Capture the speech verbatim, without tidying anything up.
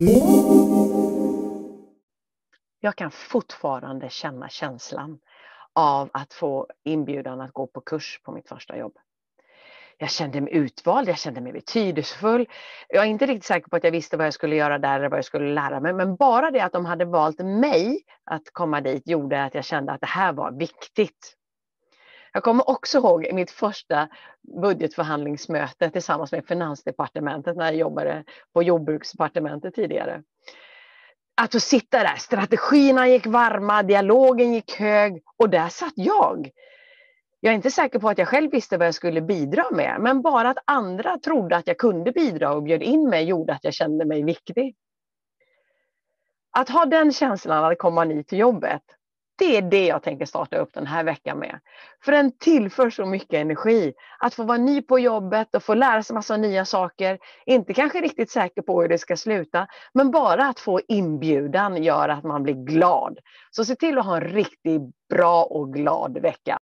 Jag kan fortfarande känna känslan av att få inbjudan att gå på kurs på mitt första jobb. Jag kände mig utvald, jag kände mig betydelsefull. Jag är inte riktigt säker på att jag visste vad jag skulle göra där eller vad jag skulle lära mig. Men bara det att de hade valt mig att komma dit gjorde att jag kände att det här var viktigt. Jag kommer också ihåg mitt första budgetförhandlingsmöte tillsammans med Finansdepartementet när jag jobbade på Jordbruksdepartementet tidigare. Att få sitta där, strategierna gick varma, dialogen gick hög och där satt jag. Jag är inte säker på att jag själv visste vad jag skulle bidra med, men bara att andra trodde att jag kunde bidra och bjöd in mig gjorde att jag kände mig viktig. Att ha den känslan att komma ny till jobbet, det är det jag tänker starta upp den här veckan med. För den tillför så mycket energi. Att få vara ny på jobbet och få lära sig massa nya saker. Inte kanske riktigt säker på hur det ska sluta. Men bara att få inbjudan gör att man blir glad. Så se till att ha en riktigt bra och glad vecka.